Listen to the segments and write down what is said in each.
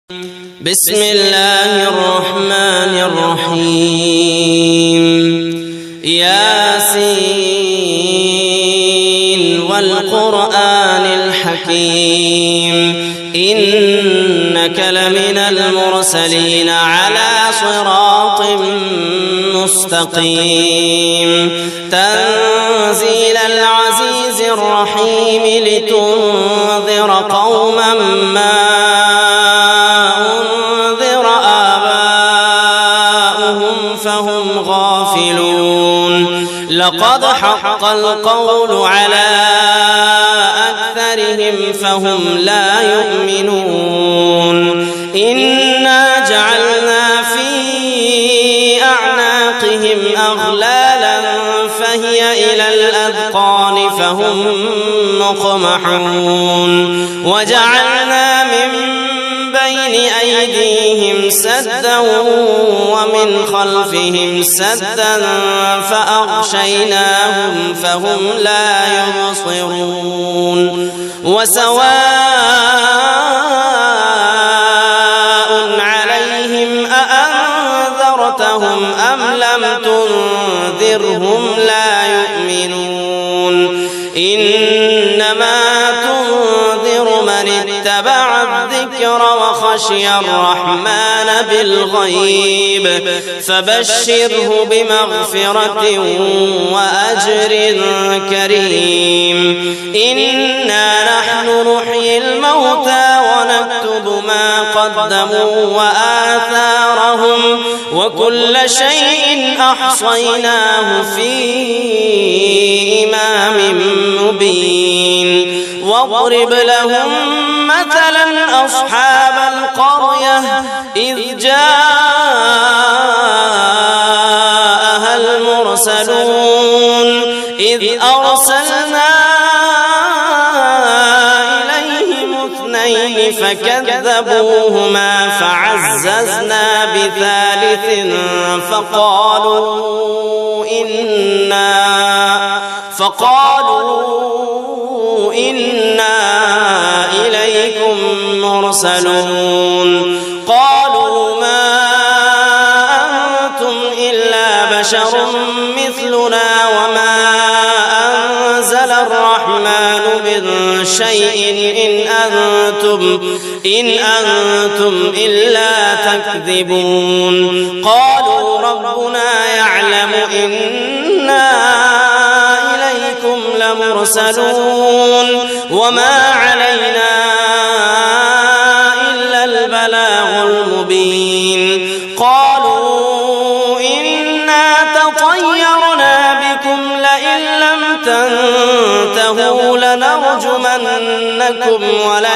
بسم الله الرحمن الرحيم. ياسين والقرآن الحكيم إنك لمن المرسلين على صراط مستقيم تنزيل العزيز الرحيم لتنذر قوما ما أنذر آباؤهم فهم غافلون. لقد حق القول على أكثرهم فهم لا يؤمنون. إنا جعلنا في أعناقهم أغلالا فهي إلى الأذقان فهم مقمحون. وجعلنا من بين أيديهم سدا ومن خلفهم سدا فأغشيناهم فهم لا يبصرون. وسواء عليهم أأنذرتهم أم لم تنذرهم لا يؤمنون. إنما تنذر من اتبع الذكر وخشي الرحمن بالغيب فبشره بمغفرة وأجر كريم. إنا نحن نحيي الموتى ونكتب ما قدموا وآثارهم وكل شيء أحصيناه في إمام مبين. واضرب لهم مثلا أصحاب القرية إذ جاءها المرسلون إذ أرسلنا إليهم اثنين فكذبوهما فعززنا بثالث فقالوا إنا إليكم مرسلون. قالوا ما أنتم إلا بشر مثلنا وما أنزل الرحمن من شيء إن أنتم إلا تكذبون. قالوا ربنا يعلم إنا إليكم لمرسلون وما علينا إلا البلاغ المبين. قالوا إنا تطيرنا بكم لئن لم تنتهوا لنرجمنكم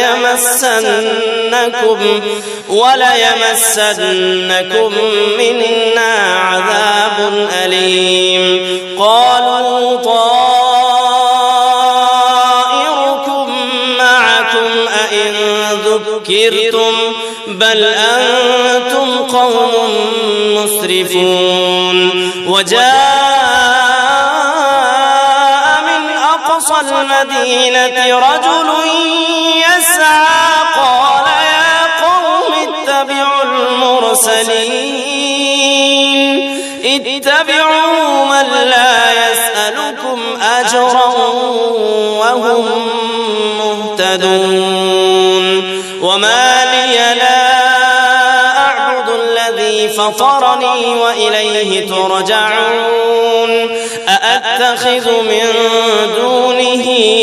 وليمسنكم منا عذاب أليم. قالوا طائركم معكم أئن ذكرتم بل أنتم قوم مسرفون. وجاء من أقصى المدينة رجل يسعى قال يا قوم اتبعوا المرسلين اتبعوا من لا يسألكم أجرا وهم مهتدون. وما لي لا أعبد الذي فطرني وإليه ترجعون. أأتخذ من دونه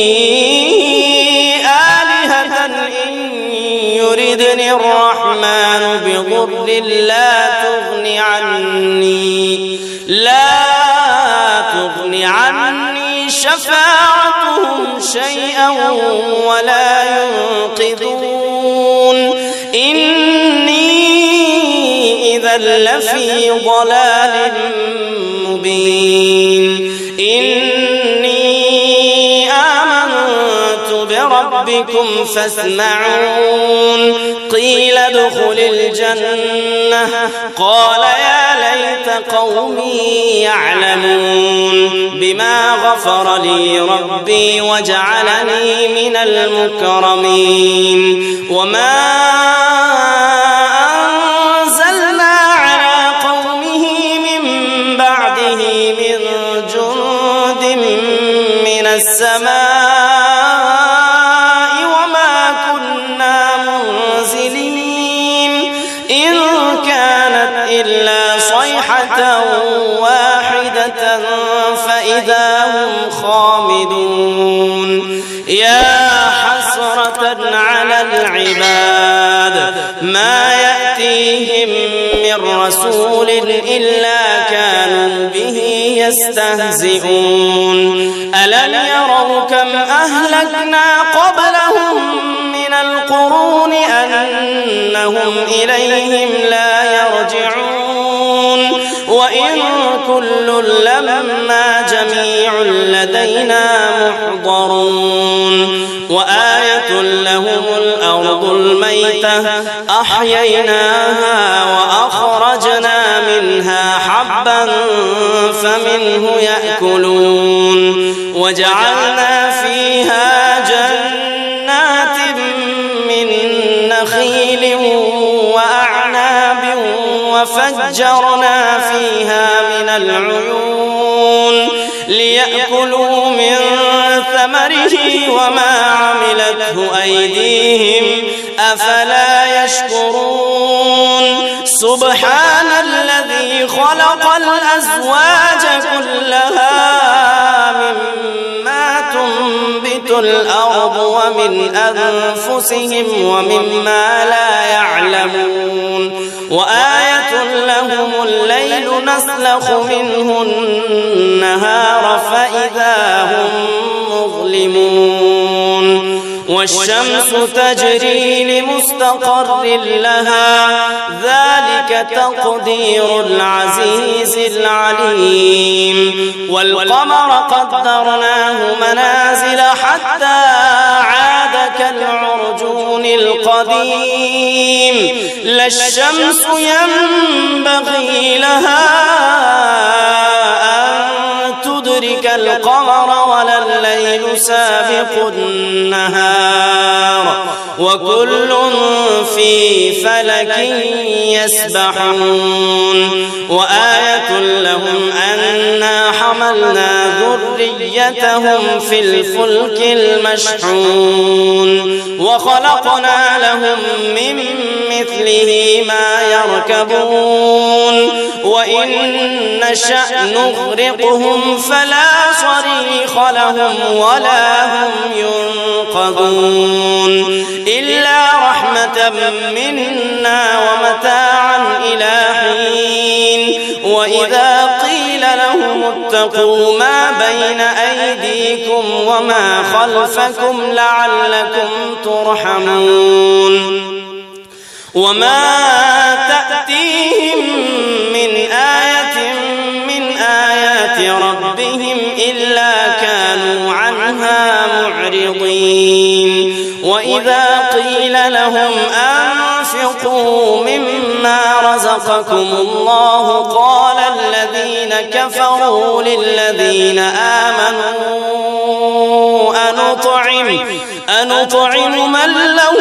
آلهة إن يردني الرحمن بضر لا تغني عني شفاعتهم شيئا ولا ينقذون. إني إذا لفي ضلال مبين. إني آمنت بربكم فاسمعون. قيل ادخل الجنة قال يا ليت قومي يعلمون بما غفر لي ربي وجعلني من المكرمين. وما إلا صيحة واحدة فإذا هم خامدون يا حسرة على العباد ما يأتيهم من رسول إلا كانوا به يستهزئون ألم يروا كم أهلكنا قبلهم من القرون أنهم إليهم لا يرجعون وإن كل لما جميع لدينا محضرون وآية لهم الأرض الميتة أحييناها وأخرجنا منها حبا فمنه يأكلون وجعلنا فيها جنات من نخيل وأعناب وفجرنا فيها من العيون ليأكلوا من ثمره وما عملته أيديهم أفلا يشكرون سبحان الذي خلق الأزواج كلها مما تنبت الأرض ومن أنفسهم ومما لا يعلمون وآية لهم الليل نسلخ منه النهار فإذا هم مظلمون والشمس تجري لمستقر لها ذلك تقدير العزيز العليم والقمر قدرناه منازل حتى عاد كالعرجون القديم لا الشمس ينبغي لها أن تدرك القمر ولا الليل سابق النهار وكل في فلك يسبحون وآية لهم أنا حملنا ذريتهم في الفلك المشحون وخلقنا لهم من مثله ما يركبون وإن نشأ نغرقهم فلا صريخ لهم ولا هم ينقذون إلا رحمة منا ومتاعا إلى حين وإذا قيل لهم اتقوا ما بين أيديكم وما خلفكم لعلكم ترحمون وما تأتيهم من آية من آيات ربهم إلا كانوا عنها معرضين وإذا قيل لهم أنفقوا مما رزقكم الله قال الذين كفروا للذين آمنوا أنطعم من لو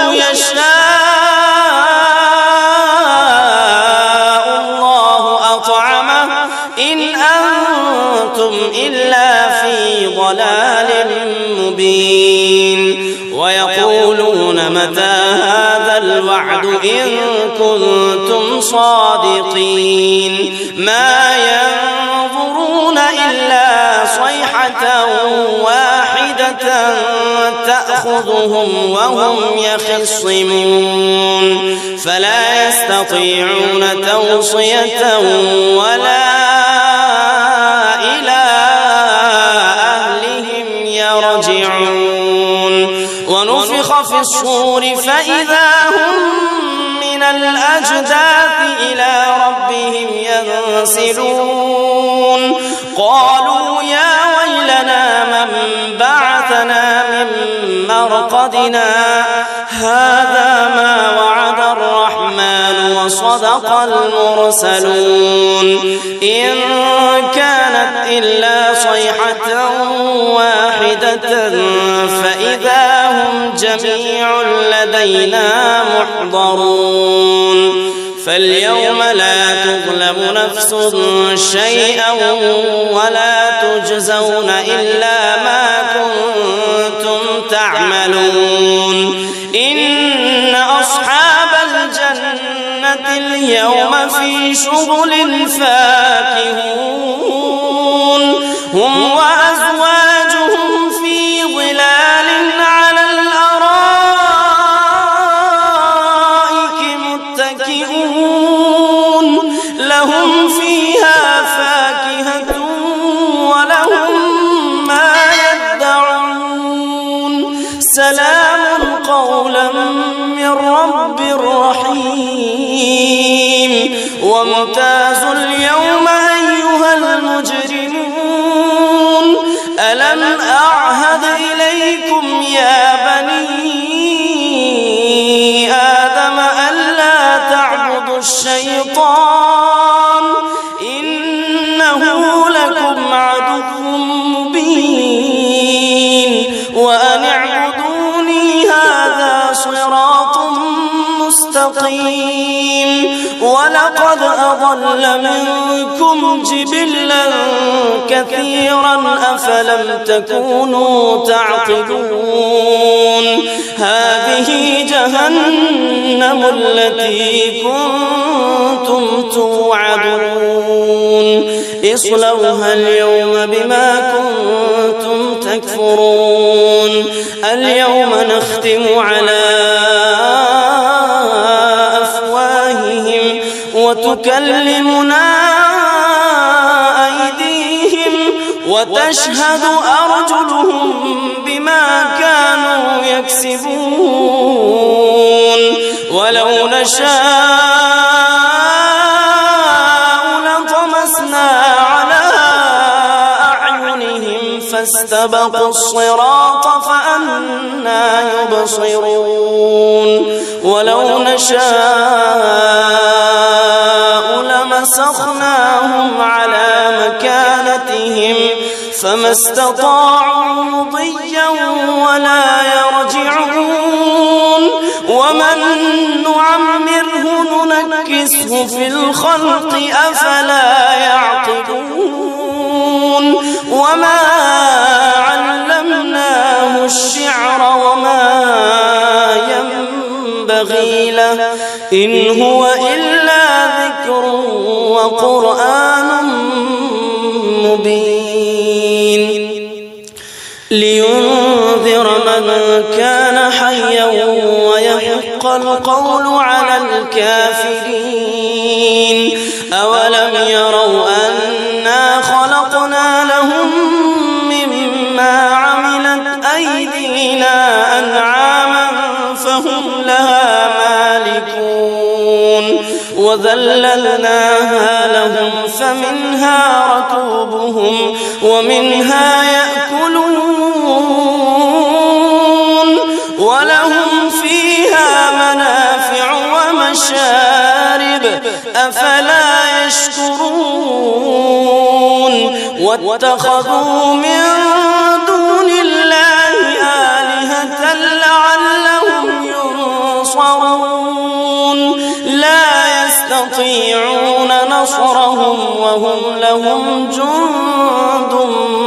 يشاء الله أطعمه إن أنتم إلا في ضلال مبين ويقولون متى هذا الوعد إن كنتم صادقين ما ينظرون إلا صيحة واحدة تأخذهم وهم يخصمون فلا يستطيعون توصية ولا إلى أهلهم يرجعون ونفخ في الصور فإذا هم من الأجداث إلى ربهم ينسلون قالوا يا ويلنا من بعثنا من مرقدنا هذا ما وعد الرحمن وصدق المرسلون إن كانت إلا صيحة واحدة فإذا هم جميع لدينا محضرون فاليوم لا تظلم نفس شيئا ولا تجزون إلا ما كنتم تعملون إن أصحاب الجنة اليوم في شغل فاكهون هم وأزواجهم في ظلال على الأرائك متكئون لهم فيها فاكهة ولهم ما يدعون سلام قولا من رب رحيم وامتازوا اليوم أيها المجرمون ألم أعهد إليكم يا بني آدم ألا تعبدوا الشيطان إنه لكم عدو مبين وأن اعبدوني هذا صراط مستقيم ولقد أضل منكم جبلا كثيرا أفلم تكونوا تعقلون هذه جهنم التي كنتم توعدون اصلوها اليوم بما كنتم تكفرون اليوم نختم على أفواههم وتكلمنا أيديهم وتشهد أرجلهم بما كانوا يكسبون ولو نشاء لطمسنا على أعينهم فاستبقوا الصراط فأنى يبصرون ولو نشاء لمسخناهم على مكانتهم فما استطاعوا مضيا ولا يرجعون ومن نعمره ننكسه في الخلق أفلا يعقلون وما علمناه الشعر وما ينبغي له إن هو إلا ذكر وقرآن مبين لينذر من كان حيا ويحق القول على الكافرين أولم يروا أنا خلقنا لهم مما عملت أيدينا أنعاما فهم لها مالكون وذللناها لهم فمنها ركوبهم ومنها يأكلون ولهم فيها منافع ومشارب أفلا يشكرون واتخذوا من دون الله آلهة لعلهم ينصرون لا يستطيعون نصرهم وهم لهم جند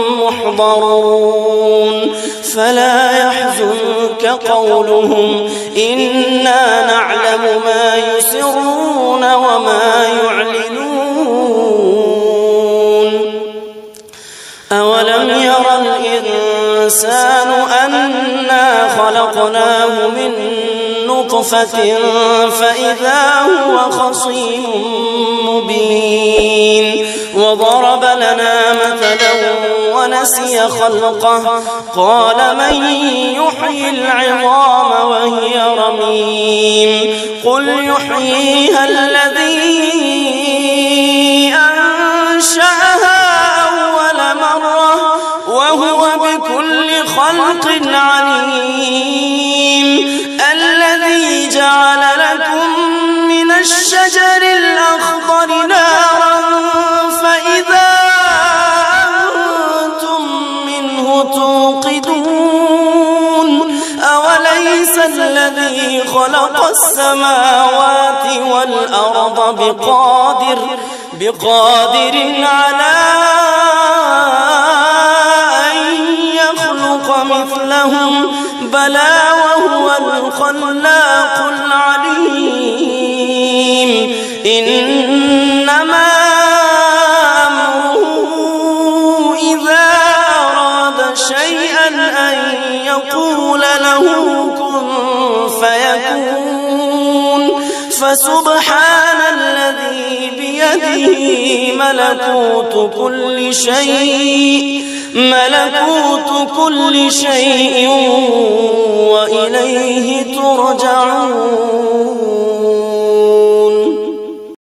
محضرون فلا يحزنك قولهم إنا نعلم ما يسرون وما يعلنون أولم ير الإنسان أنا خلقناه من نطفة فإذا هو خصيم مبين وضرب لنا مثلا ونسي خلقه قال من يحيي العظام وهي رميم قل يحييها الذي أنشأها أول مرة وهو بكل خلق عليم الذي جعل لكم من الشجر الأخضر نارا فإذا أنتم منه توقدون أوليس الذي خلق السماوات والأرض بقادر على أن يخلق مثلهم بلى وهو الخلاق العليم إنما أمره إذا أراد شيئا أن يقول له كن فيكون فسبحان الذي بيده ملكوت كل شيء وإليه ترجعون.